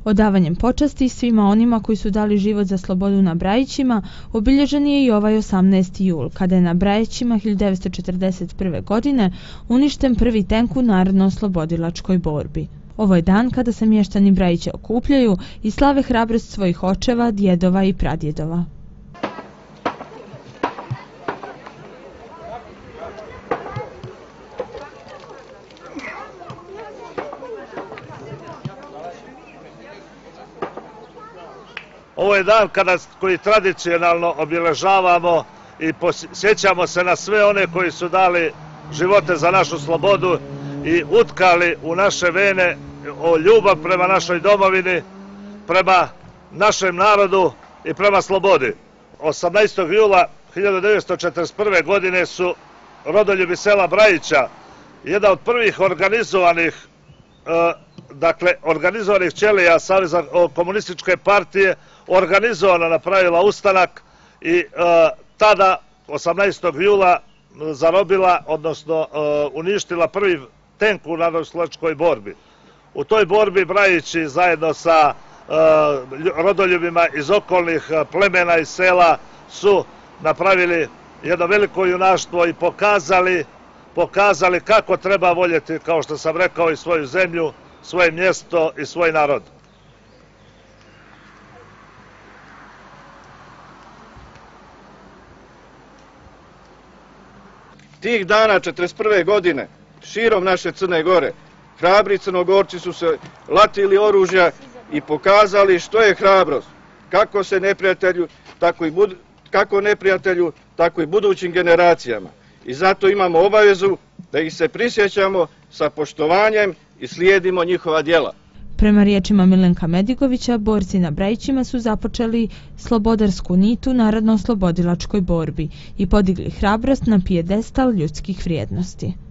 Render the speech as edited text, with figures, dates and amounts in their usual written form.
Odavanjem počasti svima onima koji su dali život za slobodu na Brajićima obilježen je i ovaj 18. jul, kada je na Brajićima 1941. godine uništen prvi tenk u narodno-oslobodilačkoj borbi. Ovo je dan kada se mještani Brajića okupljaju i slave hrabrost svojih očeva, djedova i pradjedova. Ovo je dan koji tradicionalno obilježavamo i sjećamo se na sve one koji su dali živote za našu slobodu i utkali u naše vene ljubav prema našoj domovini, prema našem narodu i prema slobodi. 18. jula 1941. godine su rodoljubi sela Brajića, jedna od prvih organizovanih ćelija Saveza komunističke partije, organizovano napravila ustanak i tada 18. jula zarobila, odnosno uništila prvi tenk u narodnooslobodilačkoj borbi. U toj borbi Brajići zajedno sa rodoljubima iz okolnih plemena i sela su napravili jedno veliko junaštvo i pokazali kako treba voljeti, kao što sam rekao, i svoju zemlju, svoje mjesto i svoj narod. Tih dana 1941. godine širom naše Crne Gore hrabri Crnogorci su se latili oružja i pokazali što je hrabrost, kako neprijatelju, tako i budućim generacijama. I zato imamo obavezu da ih se prisjećamo sa poštovanjem i slijedimo njihova djela. Prema riječima Milenka Medigovića, borci na Brajićima su započeli slobodarsku nitu narodno-oslobodilačkoj borbi i podigli hrabrost na pijedestal ljudskih vrijednosti.